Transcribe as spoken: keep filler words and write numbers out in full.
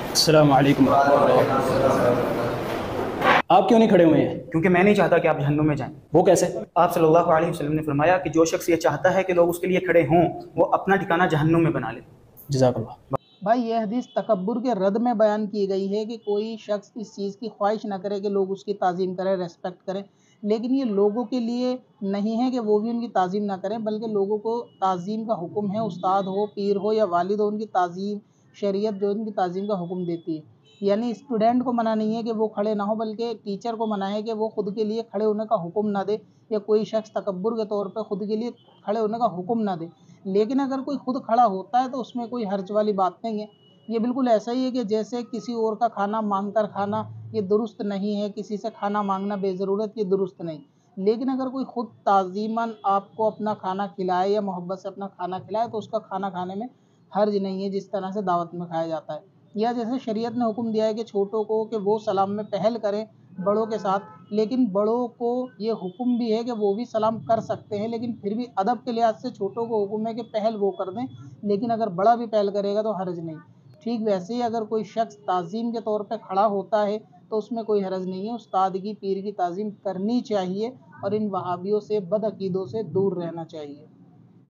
अस्सलाम वालेकुम रहमतुल्लाह। आप क्यों नहीं खड़े हुए हैं? क्योंकि मैं नहीं चाहता कि आप जहन्नुम में जाएं। वो कैसे? आप सल्लल्लाहु अलैहि वसल्लम ने फरमाया कि जो शख्स ये चाहता है कि लोग उसके लिए खड़े हों, वो अपना ठिकाना जहन्नुम में बना ले। जज़ाकल्लाह। भाई ये हदीस तकब्बुर के रद में बयान की गई है कि कोई शख्स इस चीज़ की ख्वाहिश ना करे कि लोग उसकी ताज़ीम करें, रेस्पेक्ट करें। लेकिन ये लोगों के लिए नहीं है कि वो भी उनकी ताज़ीम ना करें, बल्कि लोगों को ताज़ीम का हुक्म है, उस्ताद हो, पीर हो या वालिद हो, उनकी ताज़ीम शरीयत जो उनकी ताज़ीम का हुक्म देती है। यानी स्टूडेंट को मना नहीं है कि वो खड़े ना हो, बल्कि टीचर को मना है कि वो खुद के लिए खड़े होने का हुक्म ना दे, या कोई शख्स तकब्बुर के तौर पे खुद के लिए खड़े होने का हुक्म ना दे। लेकिन अगर कोई खुद खड़ा होता है तो उसमें कोई हर्ज वाली बात नहीं है। ये बिल्कुल ऐसा ही है कि जैसे किसी और का खाना मांग कर खाना ये दुरुस्त नहीं है, किसी से खाना मांगना बेज़रूरत ये दुरुस्त नहीं। लेकिन अगर कोई खुद ताज़ीमन आपको अपना खाना खिलाए या मोहब्बत से अपना खाना खिलाए तो उसका खाना खाने में हर्ज नहीं है, जिस तरह से दावत में खाया जाता है। या जैसे शरीयत ने हुक्म दिया है कि छोटों को कि वो सलाम में पहल करें बड़ों के साथ, लेकिन बड़ों को ये हुक्म भी है कि वो भी सलाम कर सकते हैं, लेकिन फिर भी अदब के लिहाज से छोटों को हुक्म है कि पहल वो कर दें, लेकिन अगर बड़ा भी पहल करेगा तो हर्ज नहीं। ठीक वैसे ही अगर कोई शख्स ताज़ीम के तौर पे खड़ा होता है तो उसमें कोई हर्ज नहीं है। उस्ताद की, पीर की ताज़ीम करनी चाहिए और इन वहाबियों से, बदअकीदों से दूर रहना चाहिए।